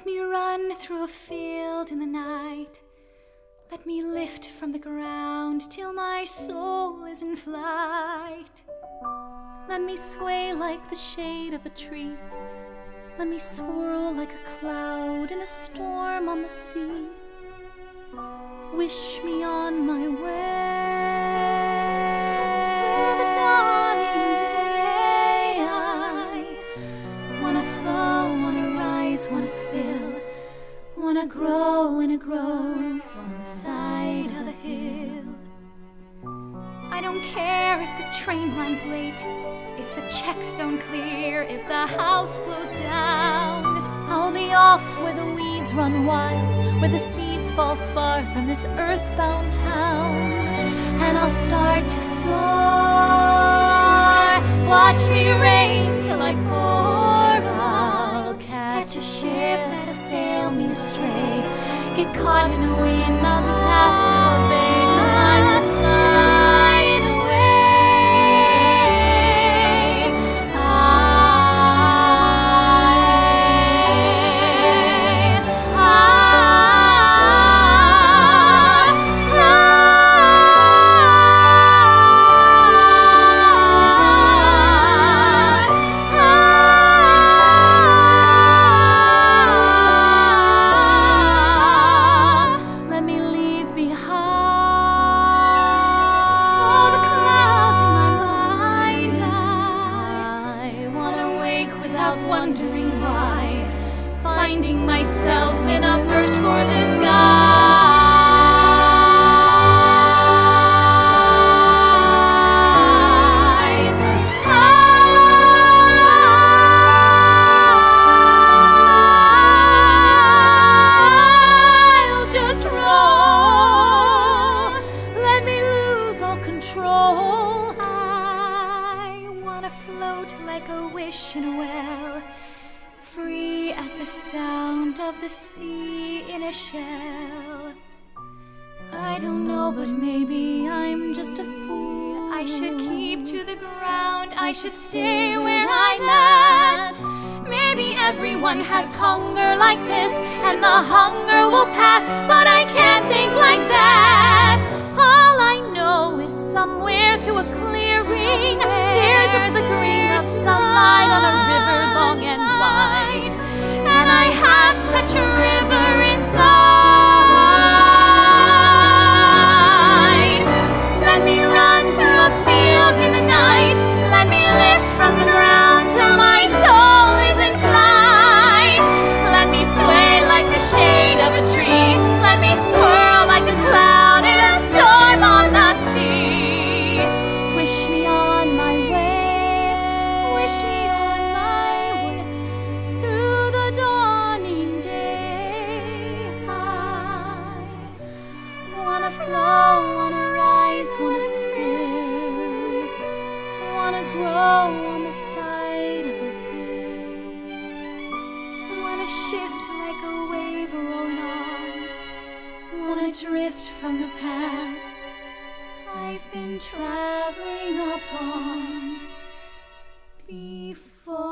Let me run through a field in the night. Let me lift from the ground till my soul is in flight. Let me sway like the shade of a tree. Let me swirl like a cloud in a storm on the sea. Wish me on my way. Through the dawning day, I wanna flow, wanna rise, wanna spill, wanna grow in a grove on the side of a hill. I don't care if the train runs late, if the checks don't clear, if the house blows down. I'll be off where the weeds run wild, where the seeds fall far from this earthbound town. And I'll start to soar. Watch me rain till I pour. I'll catch a ship that'll sail me astray. Get caught in a wind, I'll just have to obey till I'm flying away. Wondering why, finding myself in a burst for the sky. I'll just roll, let me lose all control. I wanna float like a wish in a well, free as the sound of the sea in a shell. I don't know, but maybe I'm just a fool. I should keep to the ground, I should stay where I'm at. Maybe everyone has hunger like this, and the hunger will pass, but I can't think like that. All I know is somewhere through a clearing, there's of the green of sunlight on a river long and wide, and I have such a river inside. Let me run through a field in the night. Let me lift from the ground till my soul is in flight. Let me sway like the shade of a tree. Let me swirl like a cloud in a storm on the sea. Wish me on my way. Wish me on my way. Through the dawning day, I wanna flow, wanna rise, wanna spill, wanna grow on the side of a hill, wanna shift like a wave rolling on, wanna drift from the path I've been traveling upon before.